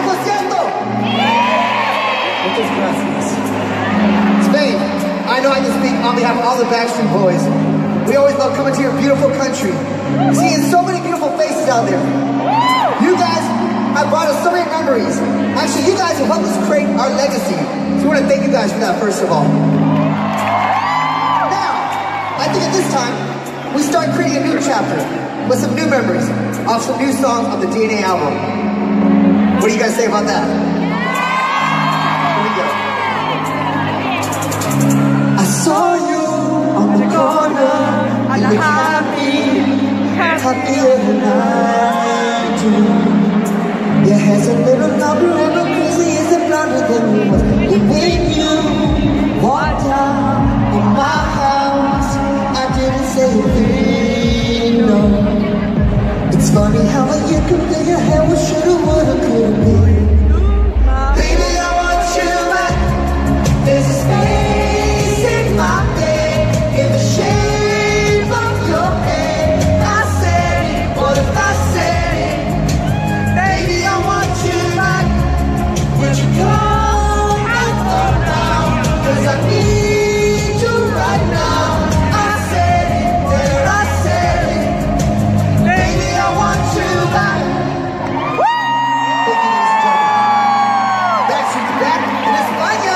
concierto? Muchas gracias. Spain, I know I can speak on behalf of all the Backstreet Boys. We always love coming to your beautiful country, seeing so many beautiful faces out there. You guys have brought us so many memories. Actually, you guys have helped us create our legacy. So we want to thank you guys for that, first of all. Now, I think at this time, we start creating a new chapter with some new memories of some new songs on the DNA album. What do you guys say about that? Here we go. I saw you on the corner, you look happier than I do. Your hair's a little longer and the crazy isn't blonder than you was. And when you walked out in my house, I didn't say a thing, no. It's funny how a year compare your hair with shoulda, woulda, coulda been. Baby, I want you back. There's a space in my bed, in the shape of your head. I said it, what if I said it? Baby, I want you back. Would you come and fall down? 'Cause I need you right now. I said it, there I said it. Baby, I want you back. Thank you, ladies and gentlemen. Backstreet's back in España.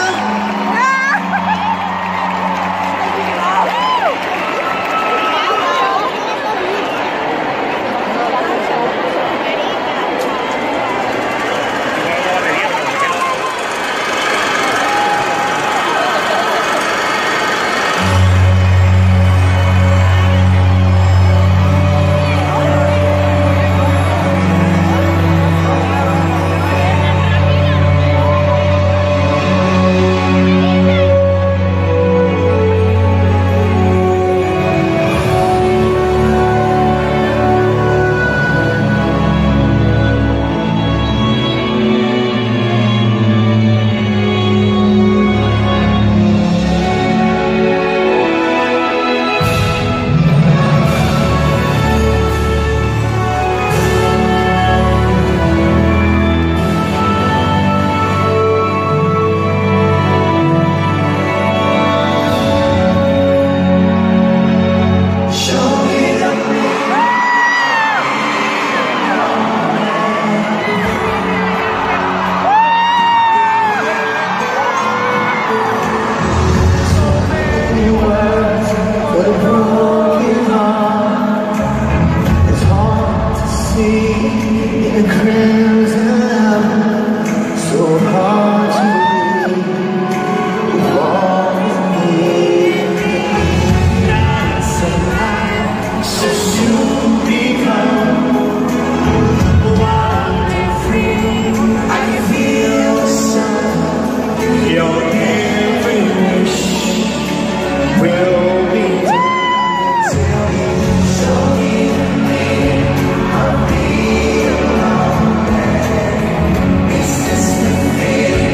This is the feeling.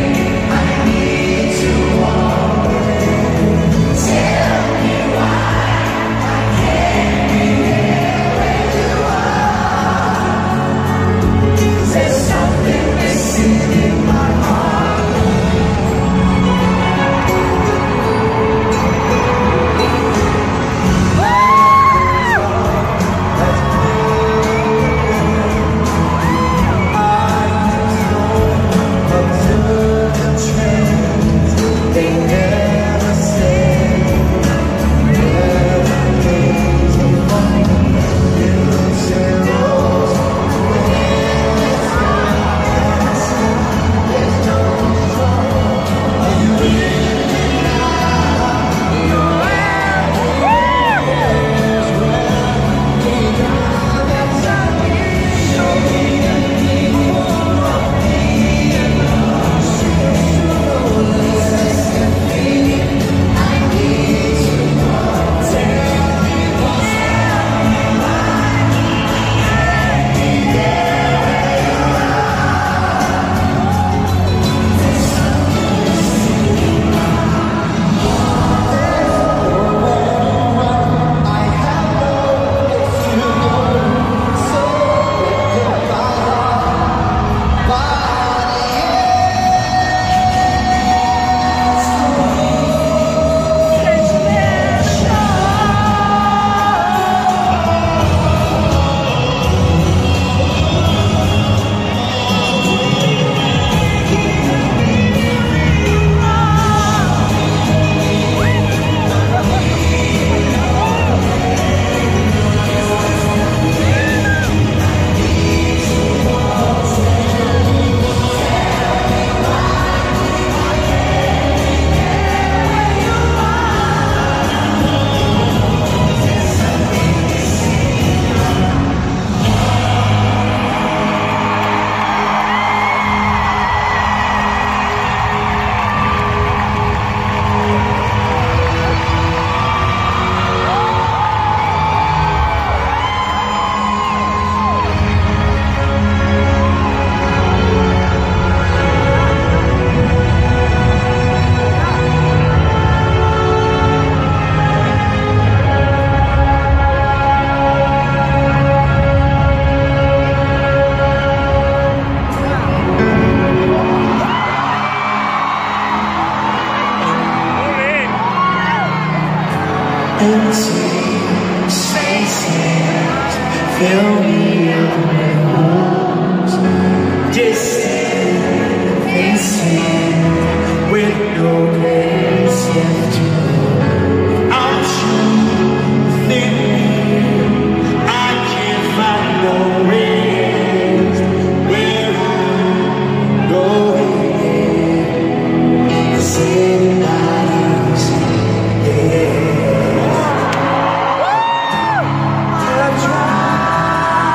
Fill me up with wounds, distant, facing, with no place left to go. Aren't you thinking I can't find no rest where I'm going? Say goodnight, yeah. I try.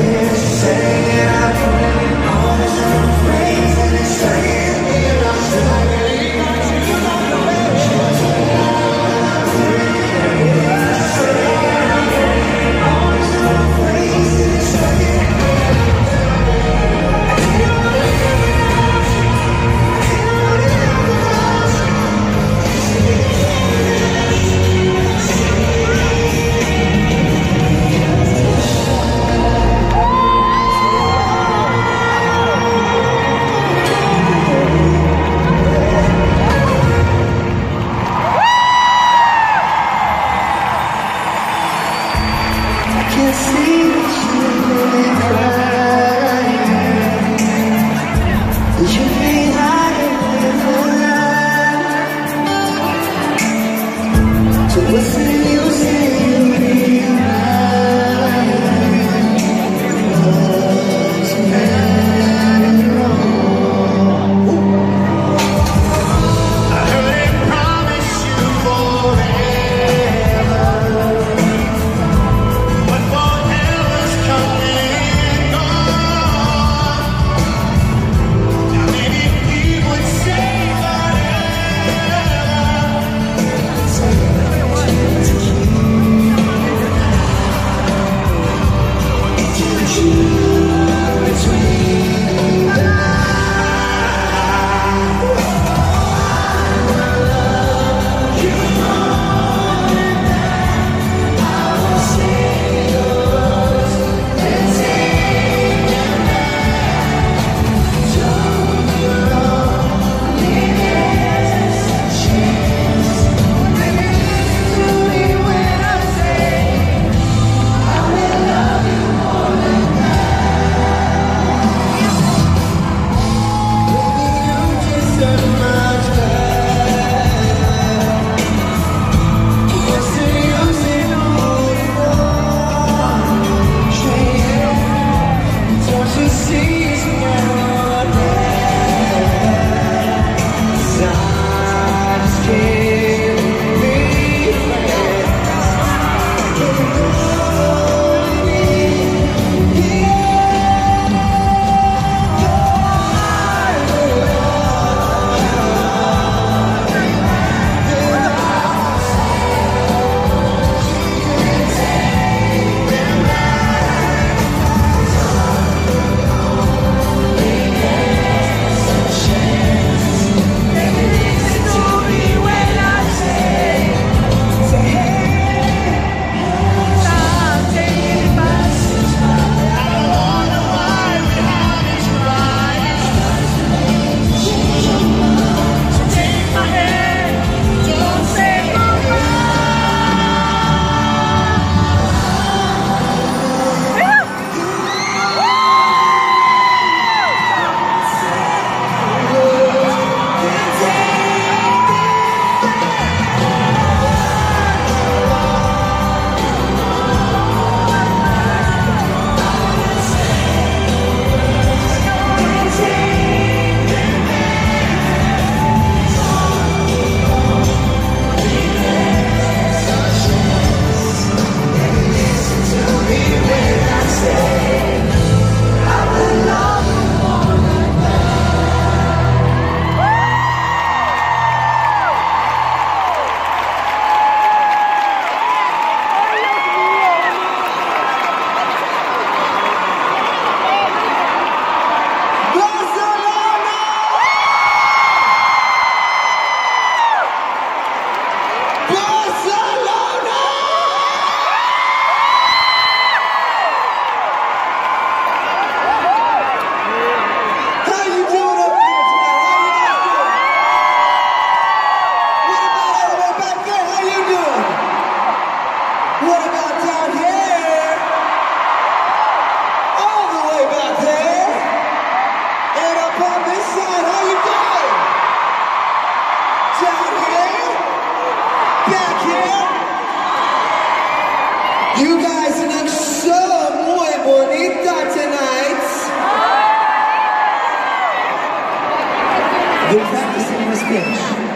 Been practicing my Spanish.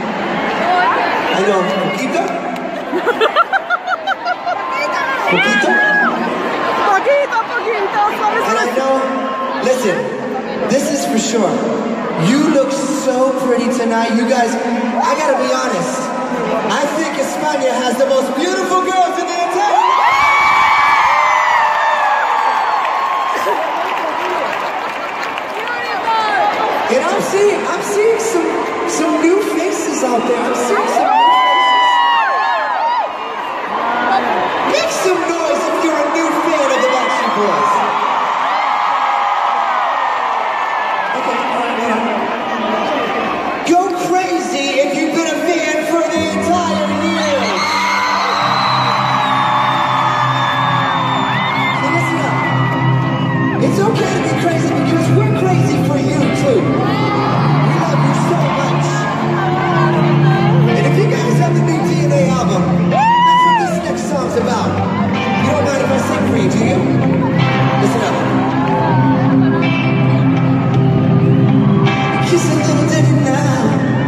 I know, poquito? Poquito? Poquito, poquito, know, listen, this is for sure. You look so pretty tonight. You guys, I gotta be honest. I think España has the most beautiful girls in the entire world. And I'm seeing some new faces out there. I'm seeing some new faces. Make some noise if you're a new fan of the Backstreet Boys. Okay, all right. Go crazy if you've been a fan for the entire year. So listen up. It's okay to be crazy because we're crazy for you too. We love you so much. And if you guys have the new DNA album, that's what this next song's about. You don't mind if I sing for you, do you? Listen up. Kiss a little different now.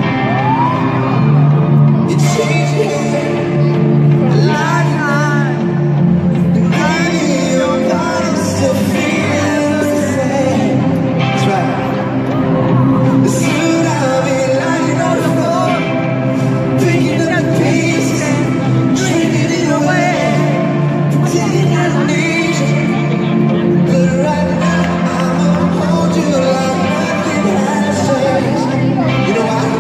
You change your hair a lifeline. And I hear your body still feels the same. That's right. Soon I'll be lying on the floor, picking up the pieces, trading it away, pretending I don't need you. But right now I'ma hold you like nothing has changed. You know why?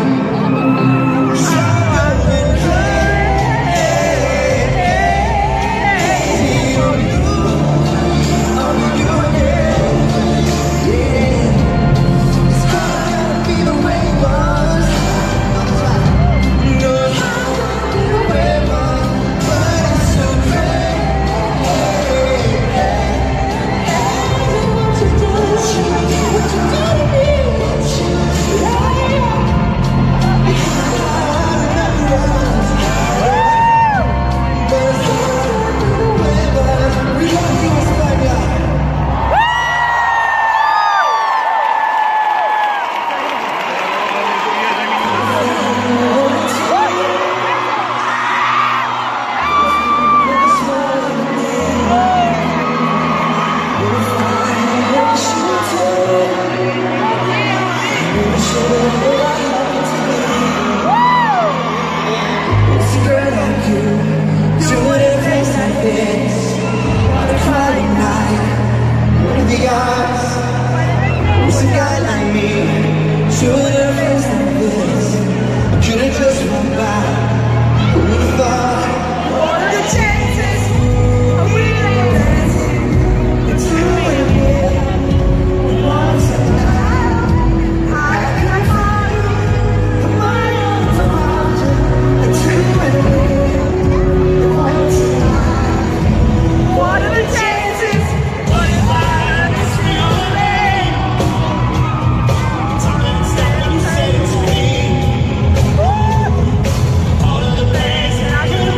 All of the best, and I could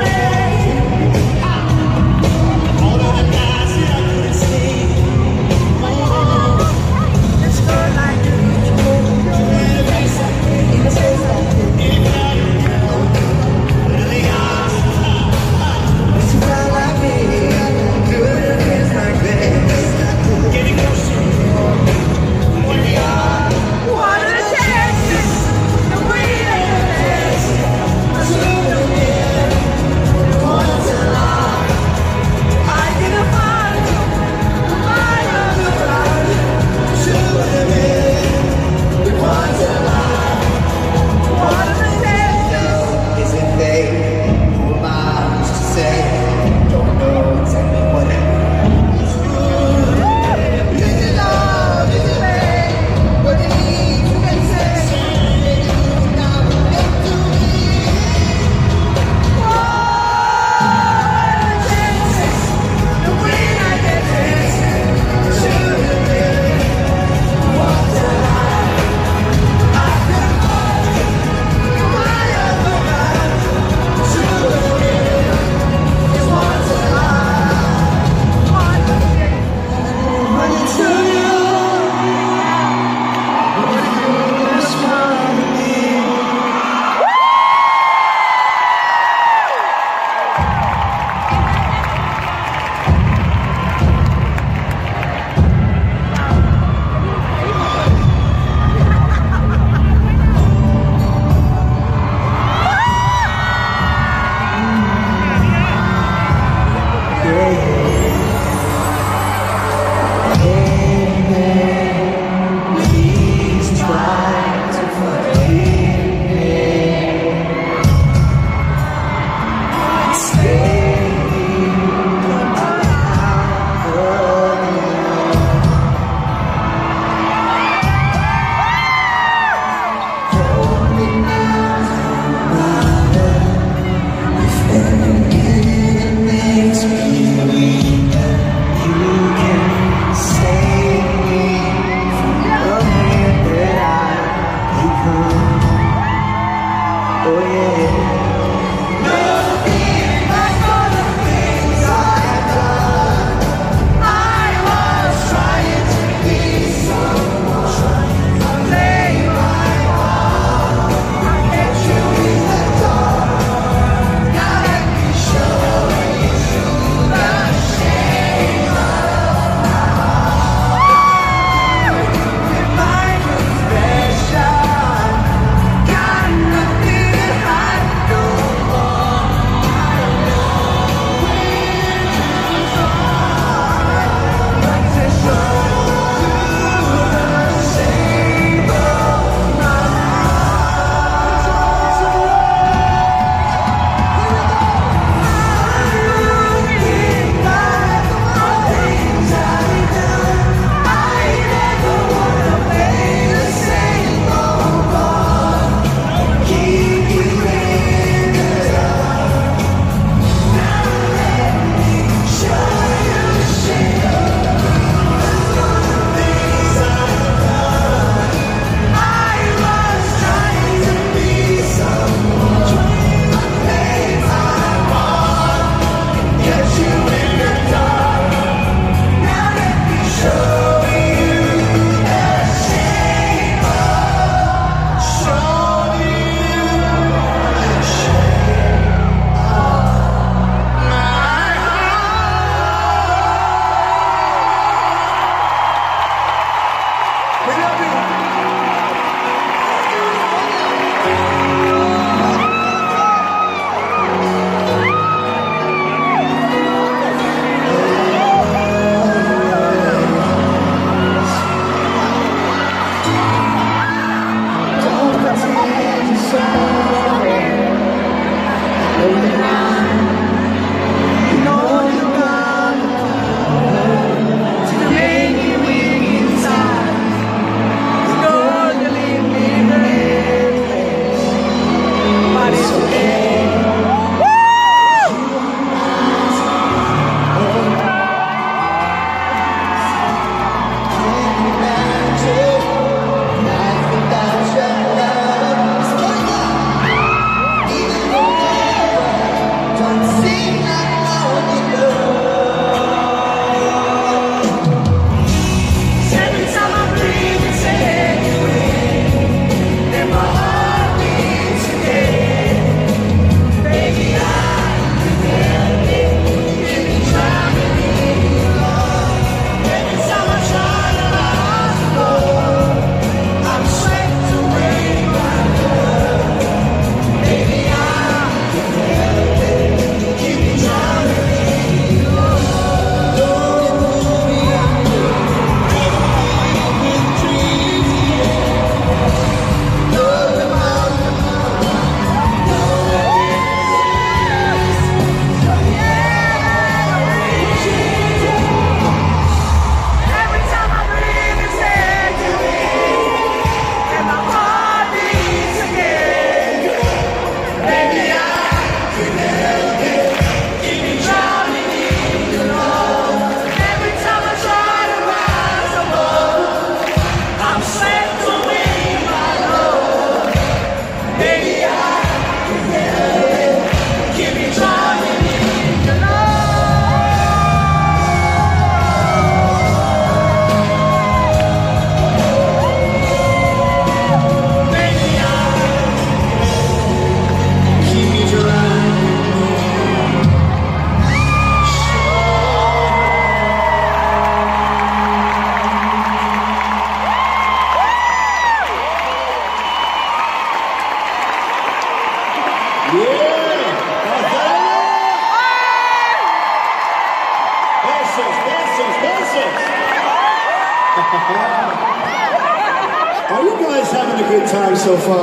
Are you guys having a good time so far?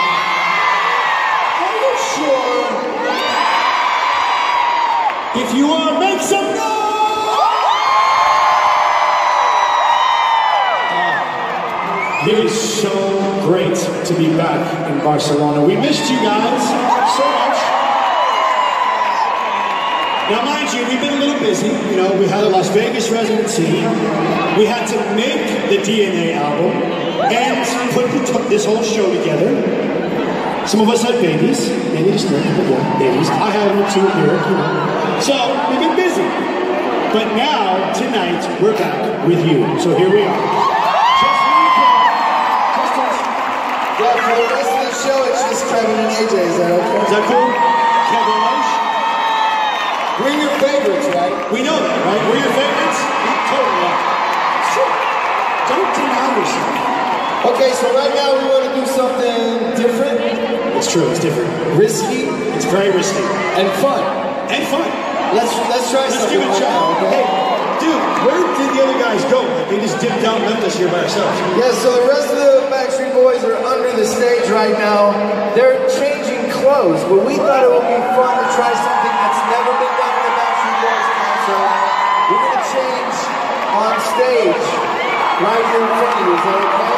Are you sure? If you are, make some noise! It is so great to be back in Barcelona. We missed you guys so much. Now, mind you, we've been a little busy. You know, we had a Las Vegas residency. We had to make the DNA album and put this whole show together. Some of us had babies. Maybe just babies. I had them too here, you know. So, we've been busy. But now, tonight, we're back with you. So here we are. Yeah, for the rest of the show, it's just Kevin and AJ. Is that okay? Is that cool? Kevin Rush? We're your favorites, right? We know that, right? We're your favorites? Totally. It's true. Don't deny yourself. Okay, so right now we want to do something different. It's true, it's different. Risky. It's very risky. And fun. And fun. Let's try something. Let's give it a try. Now, okay? Hey, dude, where did the other guys go? They just dipped out and left us here by ourselves. Yeah, so the rest of the Backstreet Boys are under the stage right now. They're changing clothes, but we thought it would be fun to try something that's never been done in the Backstreet Boys concert. We're going to change on stage right here in front of you. Is that okay?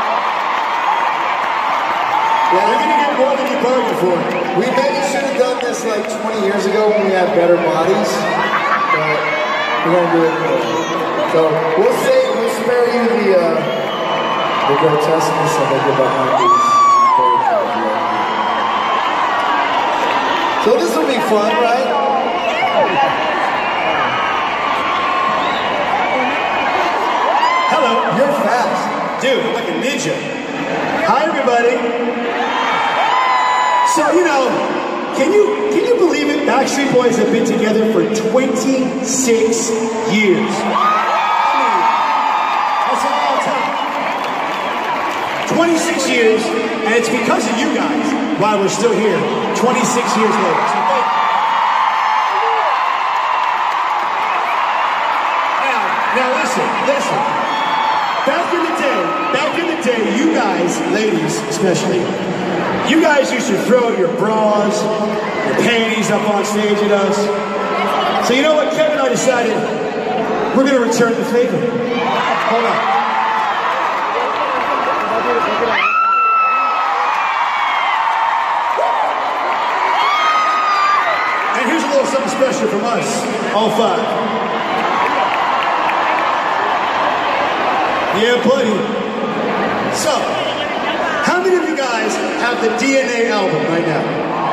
Yeah, you're going to get more than you bargained for. We maybe should have done this like 20 years ago when we had better bodies, but we're going to do it anyway. So we'll spare you the grotesqueness of it behind these. So this will be fun, right? Hello. You're fast. Dude, I'm like a ninja. Hi, everybody. So, you know, can you believe it? Backstreet Boys have been together for 26 years. That's a long time. 26 years, and it's because of you guys why we're still here 26 years later. So now listen. Back in the day, you guys, ladies especially, you guys used to throw your bras, your panties up on stage at us. So you know what, Kevin and I decided we're going to return the favor. Hold on. And here's a little something special from us, all five. Yeah, buddy. So, how many of you guys have the DNA album right now?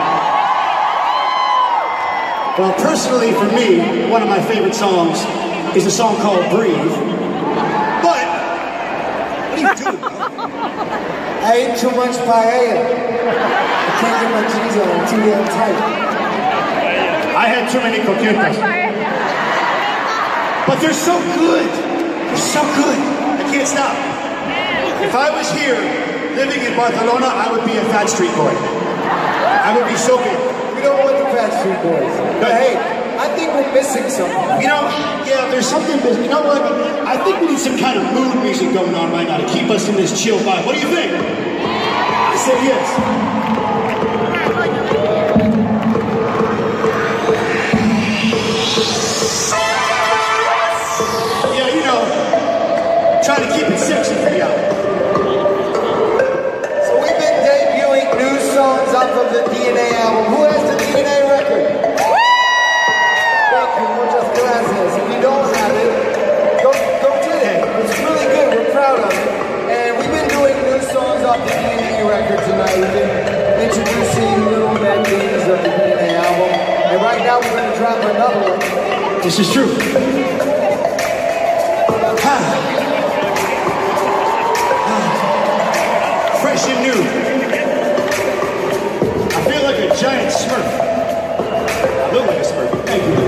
Well, personally, for me, one of my favorite songs is a song called Breathe. But, what are you doing, man? I ate too much paella. I can't get my jeans on, I'm too damn tight. I had too many coquetas. But they're so good. They're so good. I can't stop. If I was here, living in Barcelona, I would be a Fat Street Boy. I would be so big. We don't want the Fat Street Boys. But hey, I think we're missing something. You know, yeah, there's something missing. You know what? I think we need some kind of mood music going on right now to keep us in this chill vibe. What do you think? I say yes. Yeah, you know, trying to keep it sexy for y'all. So we've been debuting new songs off of the DNA album. Who has the DNA record? Thank you, muchas gracias. If you don't have it, go get it. It's really good, we're proud of it. And we've been doing new songs off the DNA record tonight. We've been introducing little medleys of the DNA album. And right now we're going to drop another one. This is true. Fresh and new. I feel like a giant Smurf. I look like a Smurf. Thank you.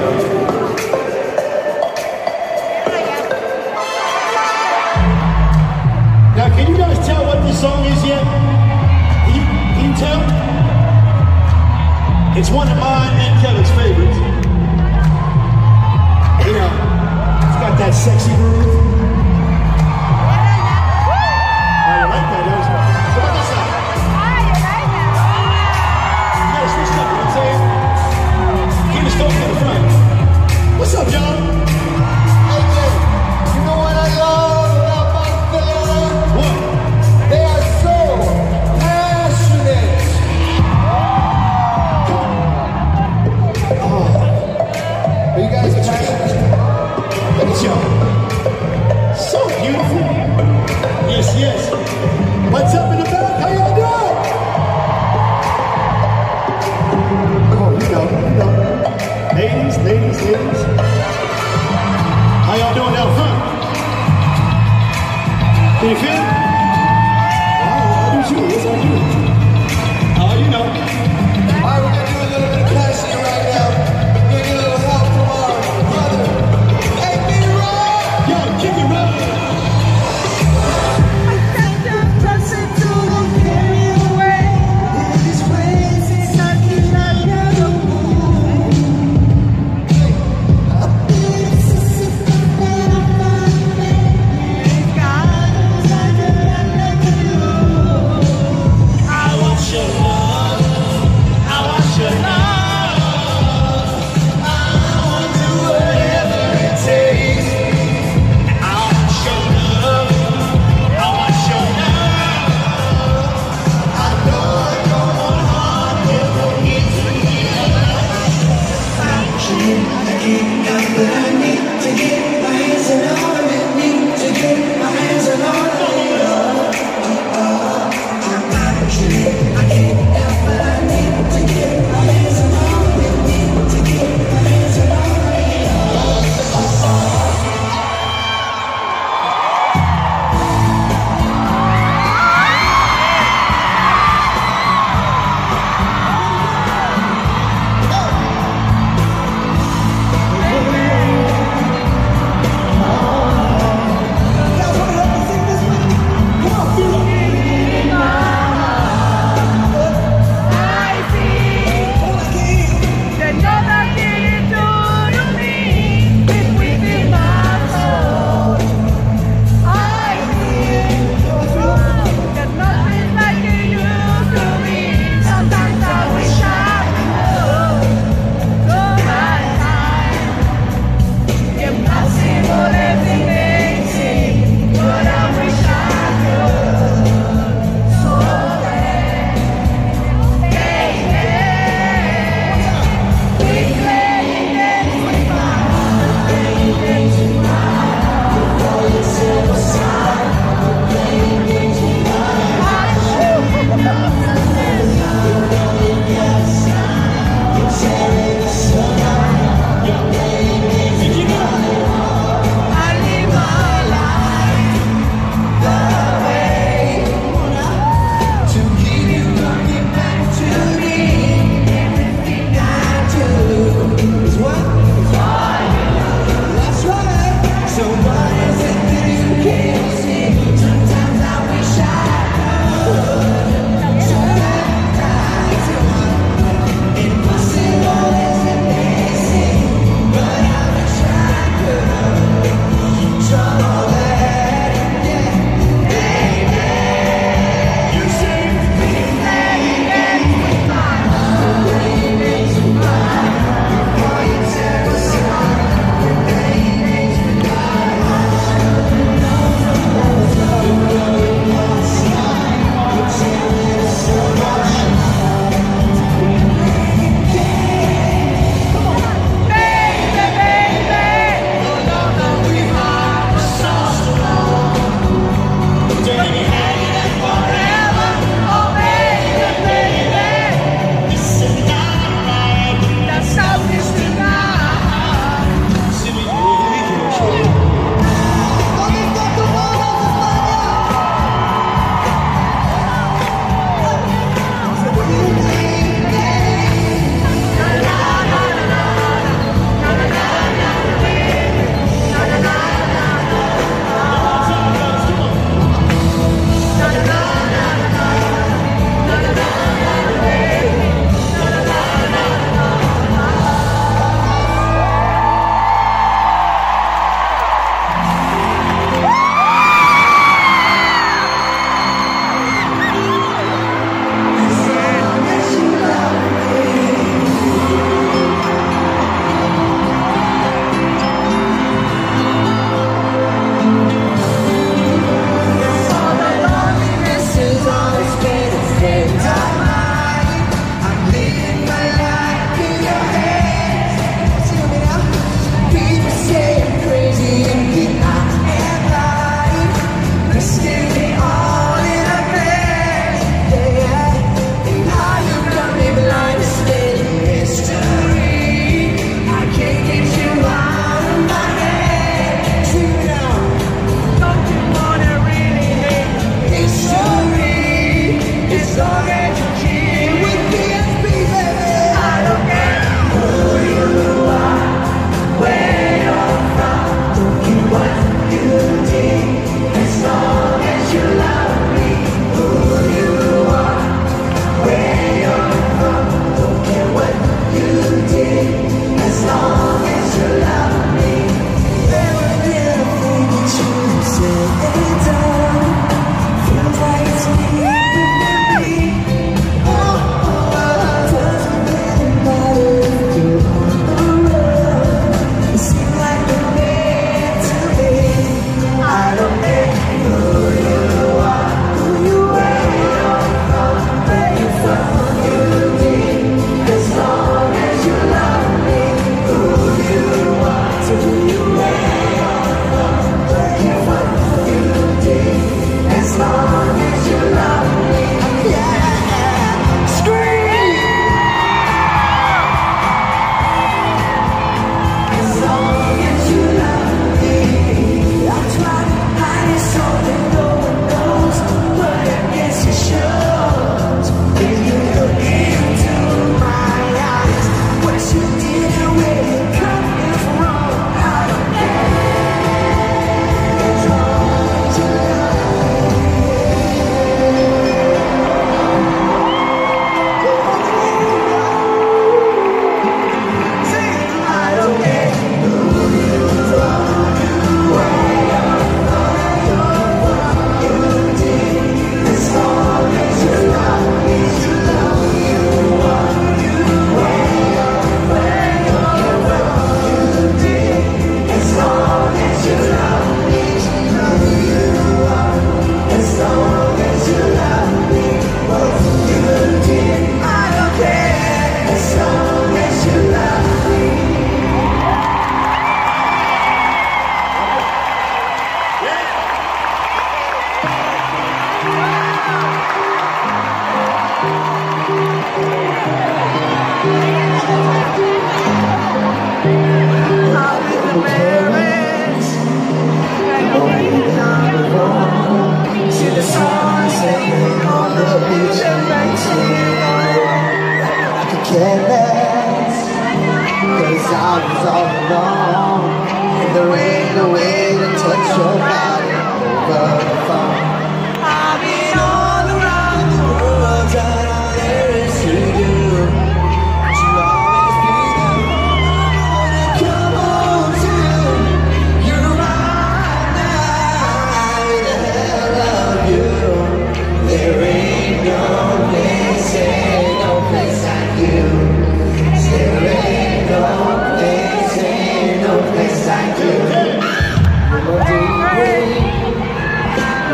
Now, can you guys tell what this song is yet? Can you tell? It's one of mine and Kevin's favorites. You know, it's got that sexy groove. yes. What's up in the back? How y'all doing? Oh, you know. Ladies. How y'all doing down front? Can you feel it? I do too. Yes, I do. Oh, you know. All right, we're gonna do a little bit of passion right now. We're gonna get a little help from our brother. Hey, B-Rock! Yo, kick it up. I want your love.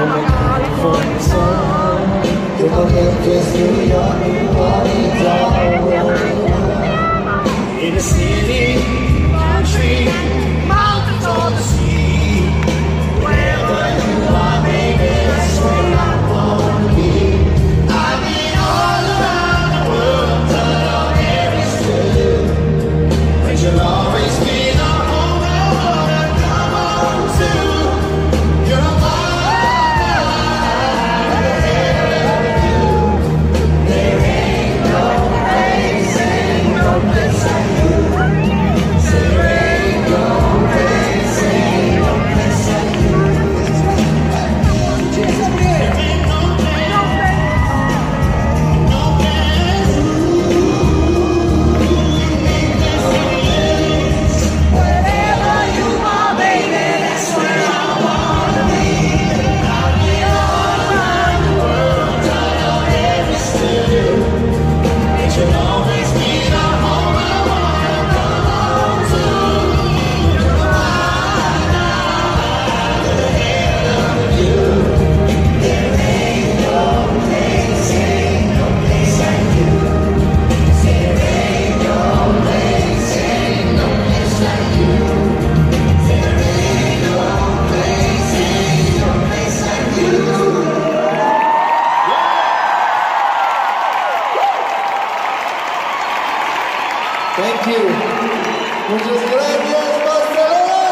In a city, country, mountains or the sea, wherever you are, baby, that's where I wanna be. I've been all around the world, done all there is to do, but you'll always be the home I wanna come home to. You're mine, you. There ain't no place, ain't no place like you. There ain't no place, ain't no place like you. Wherever you are, baby, that's where I wanna be. I've been all around the world, done all there is to do. It should always be the home I wanna come home to. You're mine now, the hell of you. There ain't no place, ain't no place like you. There ain't no place, ain't no place like you. There ain't no place, ain't no place like you. Thank you. Muchas gracias, Barcelona.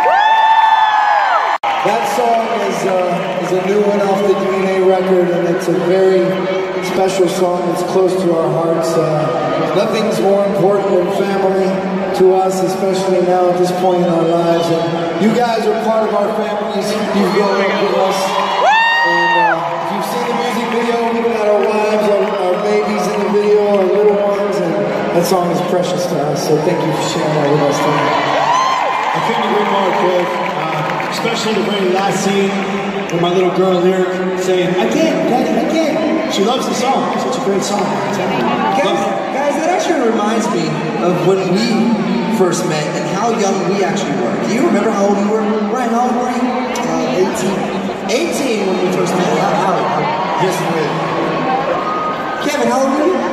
That song is a new one off the DNA record, and it's a very special song. It's close to our hearts. Nothing's more important than family to us, especially now at this point in our lives. And you guys are part of our families. You've grown up with us. And if you've seen the music video, we've got our wives, our babies in the video, our little ones, and that song is precious to us. So thank you for sharing that with us tonight. I couldn't agree more, Cliff. Especially the very last scene with my little girl Lyric saying, "Again, Daddy, again." She loves the song. It's such a great song. Guys, that actually reminds me of when we first met and how young we actually were. Do you remember how old you were? Ryan, how old were you? 18. 18 when we first met. How? Yes, really. Kevin, how old were you?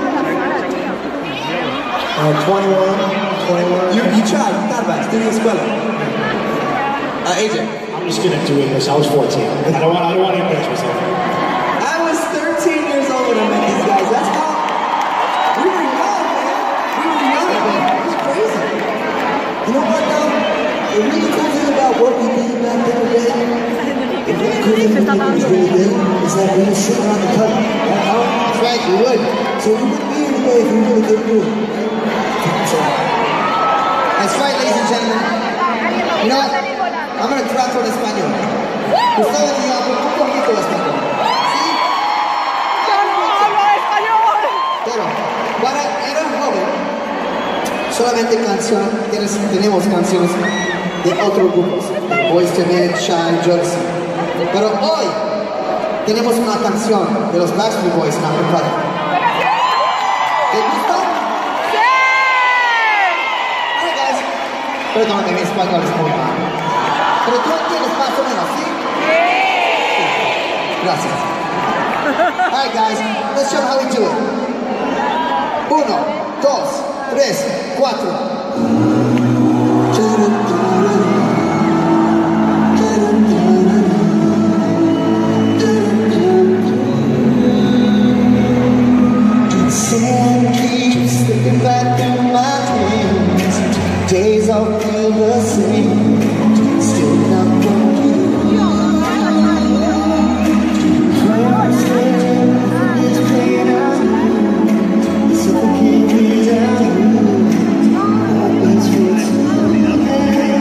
21. You tried. You thought about it. Studio Escuela. AJ. I'm just gonna do it because I was 14. I don't want to embarrass myself. I was 13 years old when I met these guys. That's how we were young, man. We were young, man. It was crazy. You know what, though? The really cool thing about what we did back then, the really cool thing we was really good is that we would sit around the cup. That's right, we would. So we wouldn't be here today if we really couldn't do it. That's right, ladies and gentlemen. You know what? I'm going to trato en español. Ustedes digan un poquito de español. ¿Sí? ¡Yo no hablo español! Pero, cuando era joven, solamente tenemos canciones de otros grupos. Boyz II Men, Shine, Jodeci. Pero hoy tenemos una canción de los Backstreet Boys en After Party. ¿Te gusta? ¡Sí! Alright, guys. Perdóname, mi español es muy malo. Pero tú entiendes más o menos, ¿sí? Gracias. Alright, guys, let's show how we do it. 1, 2, 3, 4. Sand keeps slipping back through my hands. Days all feel the same. Still not complete. Everything is playing out. Suffocating down. It's what's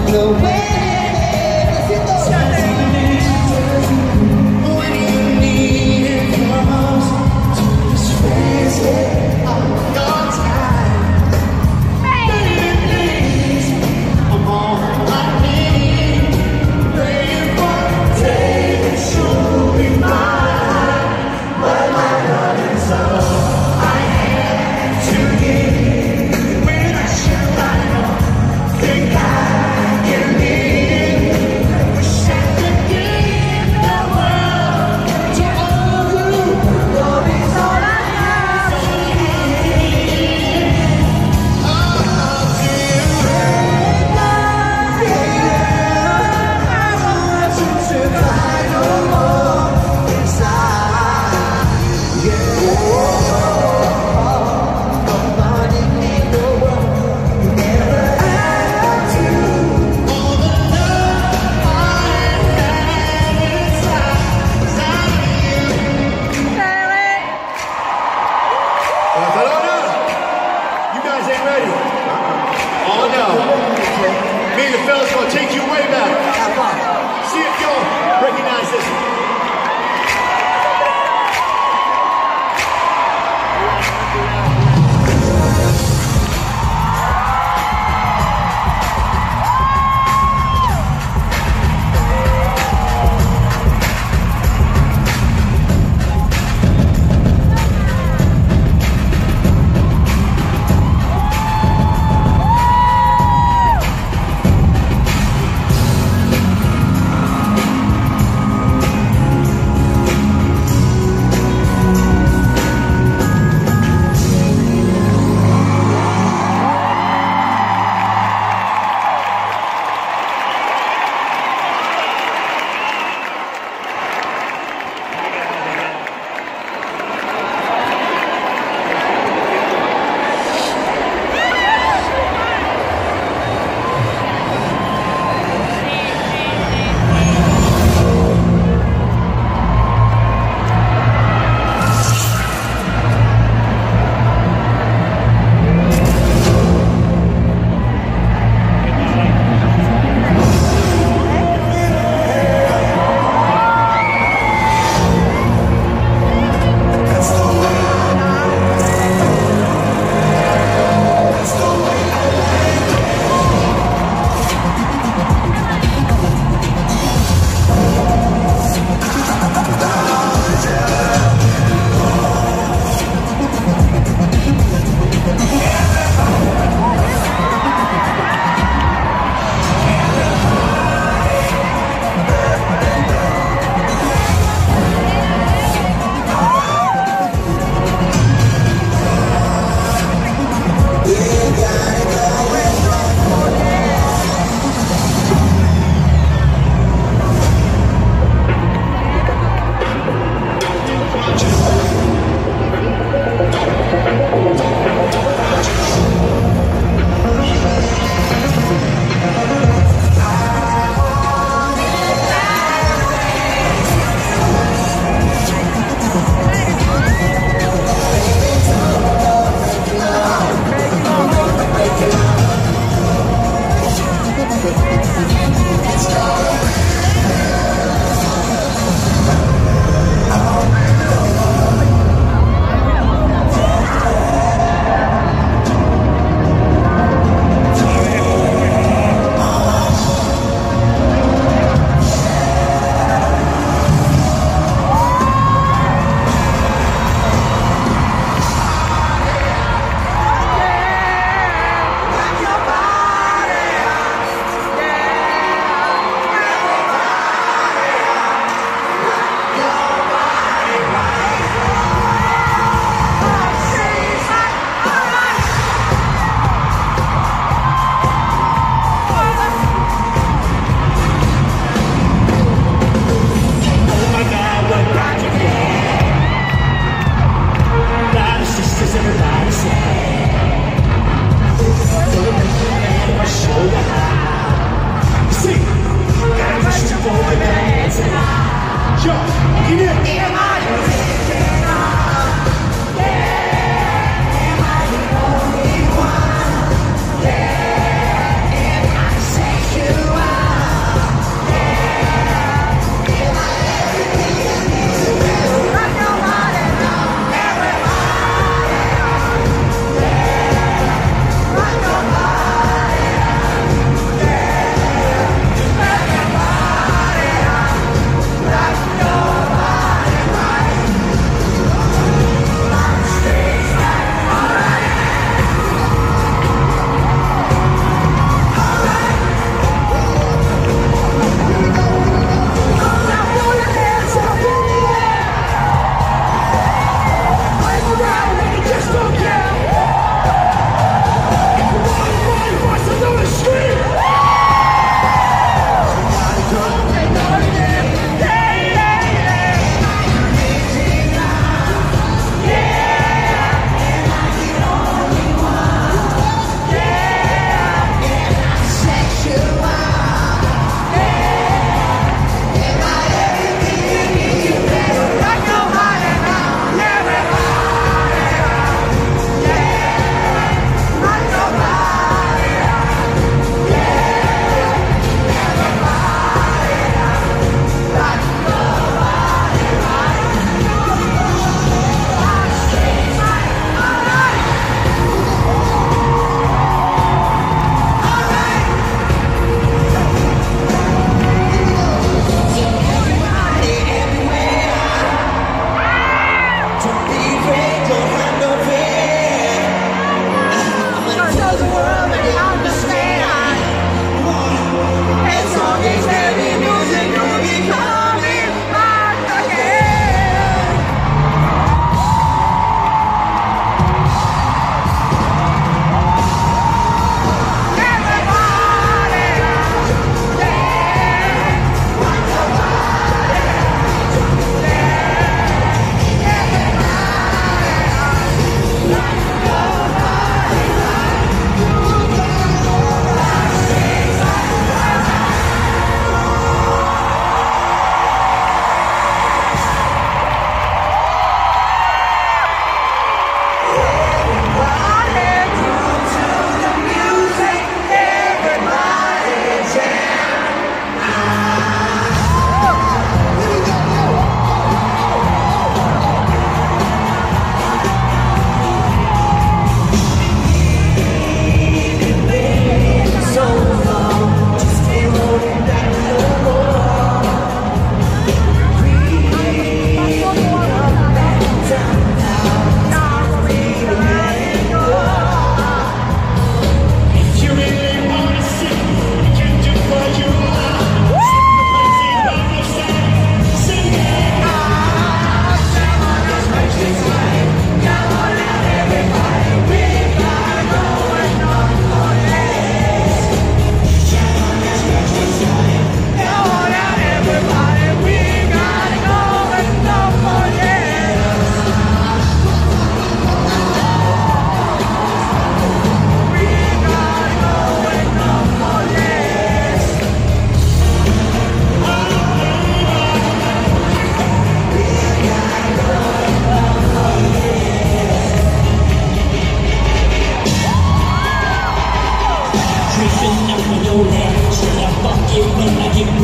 No way. When you need it most, just raise it on your time. Baby, please, I'm all I need. Pray one day that you'll be mine. But my love is all I have to give. Without you, I don't think I can live.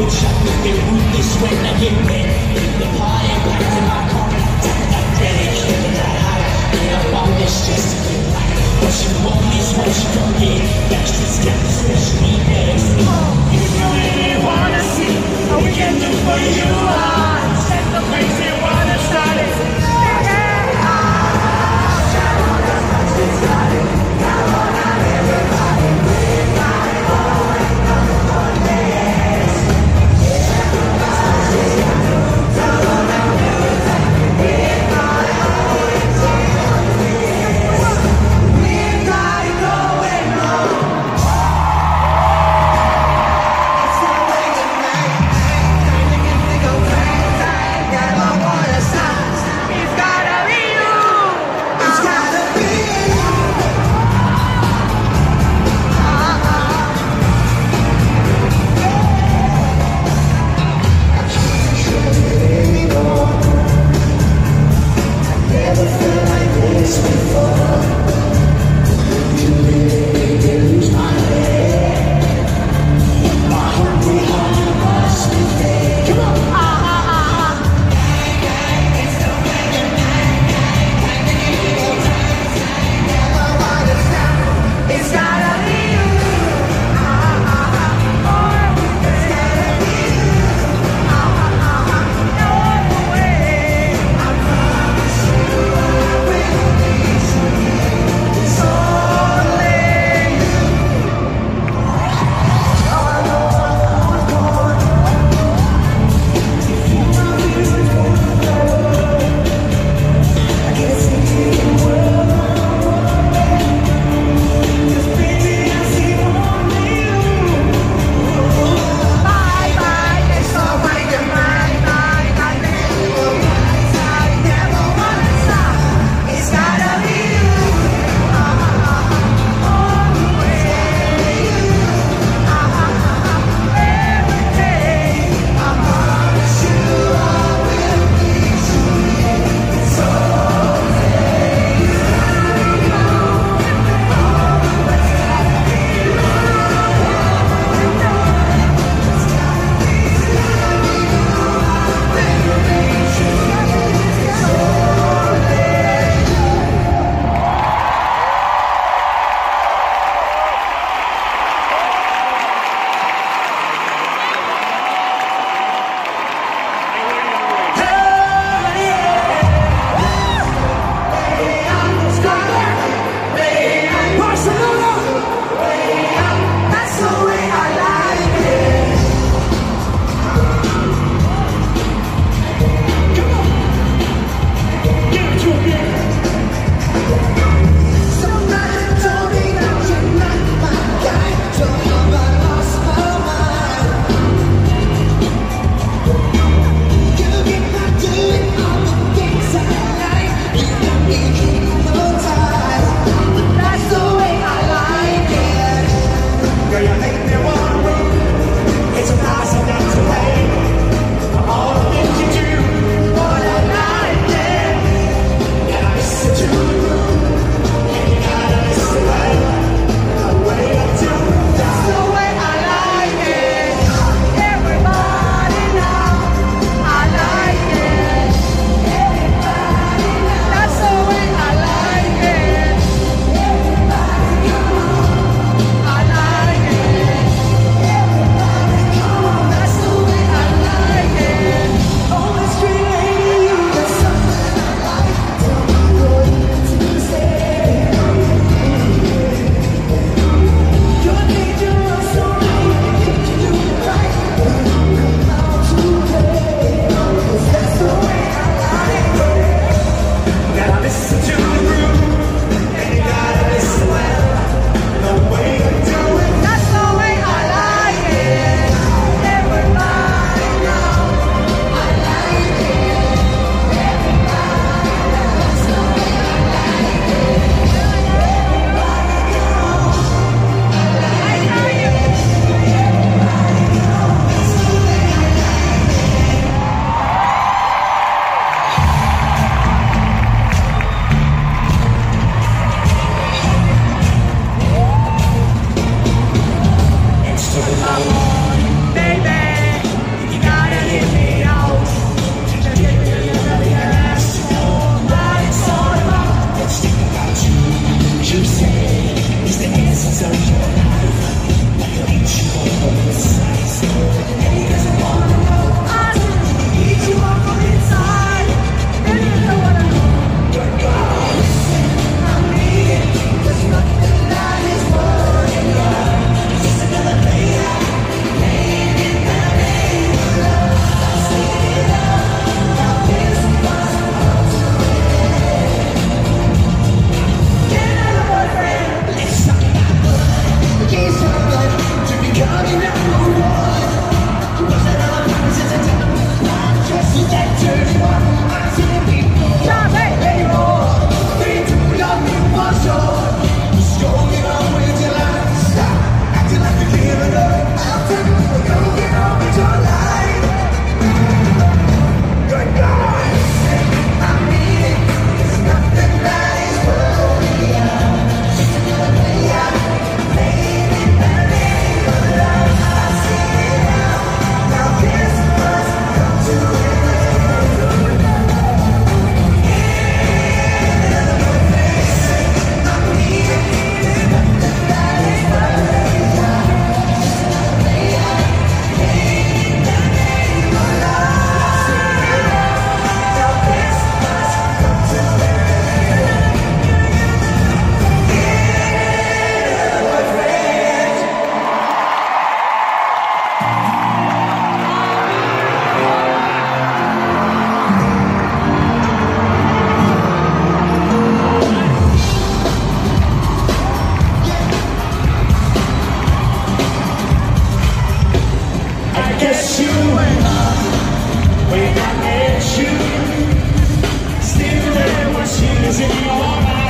good shot, we feel ruthless when I get wet. The party packed in my car, that ready, keeping that high. And I'm on this just to get right. What she want is what she gon' get. Backstreet's got the special needs. You really wanna see what we can do for you. Set the place here while it's started. guess you were not when I met you. Still there were tears in your eyes.